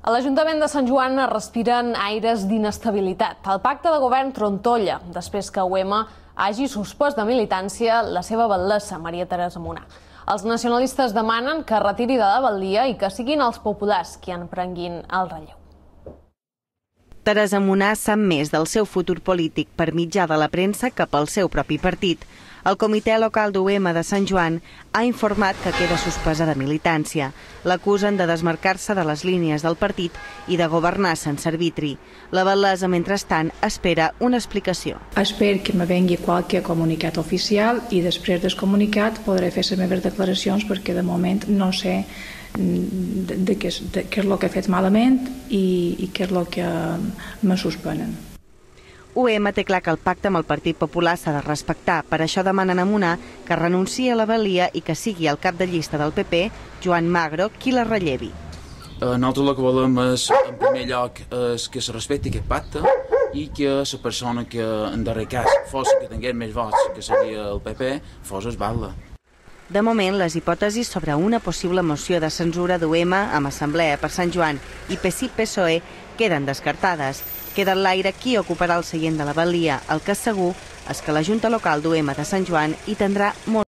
A l'Ajuntament de Sant Joan es respiren aires d'inestabilitat. El pacte de govern trontolla després que UM hagi suspès de militància la seva batllessa, Maria Teresa Munar. Els nacionalistes demanen que retiri de la batllia i que siguin els populars qui en prenguin el relleu. Teresa Munar sap més del seu futur polític per mitjà de la premsa que pel seu propi partit. El comitè local d'UM de Sant Joan ha informat que queda suspesa de militància. L'acusen de desmarcar-se de les línies del partit i de governar sense arbitri. La batllessa, mentrestant, espera una explicació. Espero que me vengui qualque comunicat oficial i després del comunicat podré fer les meves declaracions perquè de moment no sé què és el que he fet malament i què és el que me suspenen. UM té clar que el pacte amb el Partit Popular s'ha de respectar. Per això demanen a Munar que renunciï a la batllia i que sigui el cap de llista del PP, Joan Magro, qui la rellevi. Nosaltres el que volem és, en primer lloc, que se respecti aquest pacte i que la persona que, en darrer cas, fos que tingués més vots, que seria el PP, fos el batlle. De moment, les hipòtesis sobre una possible moció de censura d'UM amb Assemblea per Sant Joan i PSI-PSOE queden descartades. Queda en l'aire qui ocuparà el seient de la batllia. El que és segur és que la Junta Local d'UM de Sant Joan hi tindrà molt